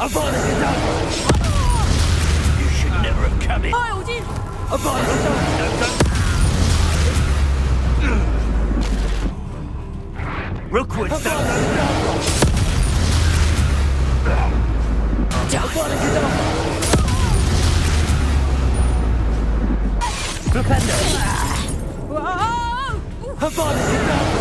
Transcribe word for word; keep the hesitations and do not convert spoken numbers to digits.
Avada Kedavra! You should never have come in. Avada Kedavra! Rookwood stone! Avada Kedavra! Propendo! Avada Kedavra!